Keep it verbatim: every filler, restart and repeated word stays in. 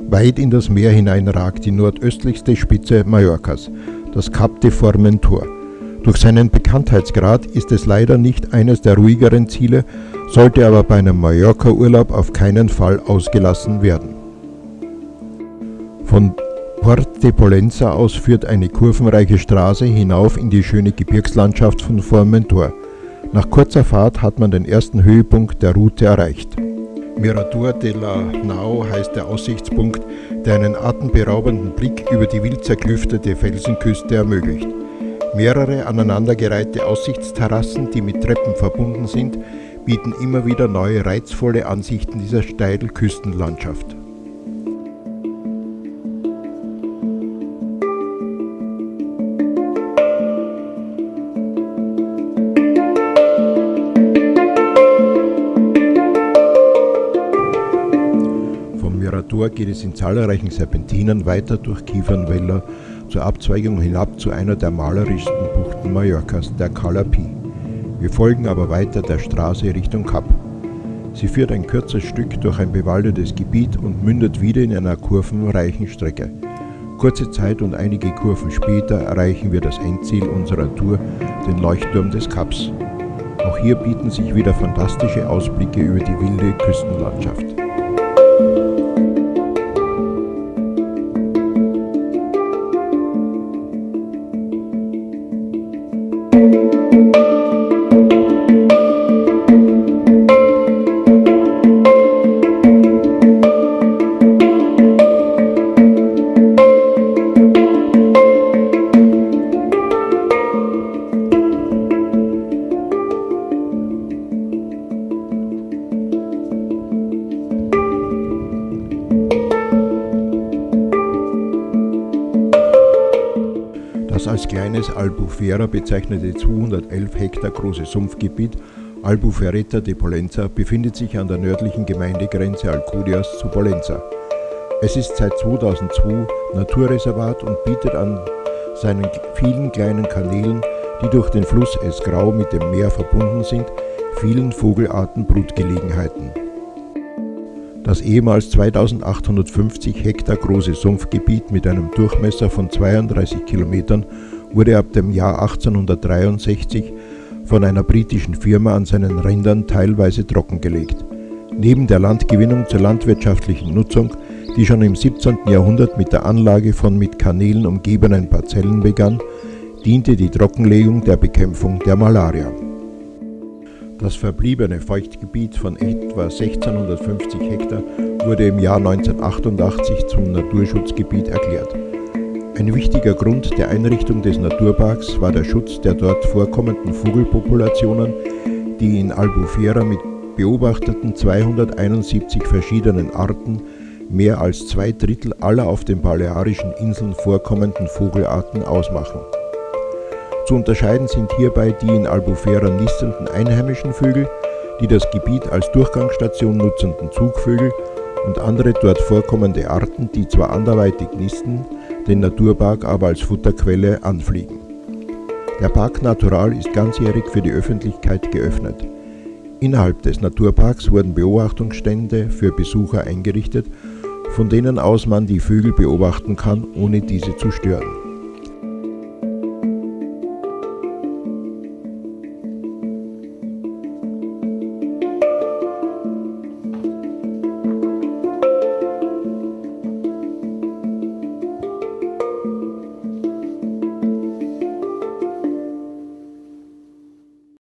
Weit in das Meer hinein ragt die nordöstlichste Spitze Mallorcas, das Cap de Formentor. Durch seinen Bekanntheitsgrad ist es leider nicht eines der ruhigeren Ziele, sollte aber bei einem Mallorca-Urlaub auf keinen Fall ausgelassen werden. Von Port de Pollença aus führt eine kurvenreiche Straße hinauf in die schöne Gebirgslandschaft von Formentor. Nach kurzer Fahrt hat man den ersten Höhepunkt der Route erreicht. Mirador de la Nau heißt der Aussichtspunkt, der einen atemberaubenden Blick über die wild zerklüftete Felsenküste ermöglicht. Mehrere aneinandergereihte Aussichtsterrassen, die mit Treppen verbunden sind, bieten immer wieder neue reizvolle Ansichten dieser steilen Küstenlandschaft. Mirador geht es in zahlreichen Serpentinen weiter durch Kiefernwälder zur Abzweigung hinab zu einer der malerischsten Buchten Mallorcas, der Cala Pi. Wir folgen aber weiter der Straße Richtung Kap. Sie führt ein kurzes Stück durch ein bewaldetes Gebiet und mündet wieder in einer kurvenreichen Strecke. Kurze Zeit und einige Kurven später erreichen wir das Endziel unserer Tour, den Leuchtturm des Kaps. Auch hier bieten sich wieder fantastische Ausblicke über die wilde Küstenlandschaft. Das als kleines Albufera bezeichnete zweihundertelf Hektar große Sumpfgebiet Albufera de Pollença befindet sich an der nördlichen Gemeindegrenze Alcúdias zu Pollença. Es ist seit zweitausendzwei Naturreservat und bietet an seinen vielen kleinen Kanälen, die durch den Fluss Esgrau mit dem Meer verbunden sind, vielen Vogelarten Brutgelegenheiten. Das ehemals zweitausendachthundertfünfzig Hektar große Sumpfgebiet mit einem Durchmesser von zweiunddreißig Kilometern wurde ab dem Jahr achtzehnhundertdreiundsechzig von einer britischen Firma an seinen Rändern teilweise trockengelegt. Neben der Landgewinnung zur landwirtschaftlichen Nutzung, die schon im siebzehnten Jahrhundert mit der Anlage von mit Kanälen umgebenen Parzellen begann, diente die Trockenlegung der Bekämpfung der Malaria. Das verbliebene Feuchtgebiet von etwa sechzehnhundertfünfzig Hektar wurde im Jahr neunzehnhundertachtundachtzig zum Naturschutzgebiet erklärt. Ein wichtiger Grund der Einrichtung des Naturparks war der Schutz der dort vorkommenden Vogelpopulationen, die in Albufera mit beobachteten zweihunderteinundsiebzig verschiedenen Arten mehr als zwei Drittel aller auf den Balearischen Inseln vorkommenden Vogelarten ausmachen. Zu unterscheiden sind hierbei die in Albufera nistenden einheimischen Vögel, die das Gebiet als Durchgangsstation nutzenden Zugvögel und andere dort vorkommende Arten, die zwar anderweitig nisten, den Naturpark aber als Futterquelle anfliegen. Der Park Natural ist ganzjährig für die Öffentlichkeit geöffnet. Innerhalb des Naturparks wurden Beobachtungsstände für Besucher eingerichtet, von denen aus man die Vögel beobachten kann, ohne diese zu stören.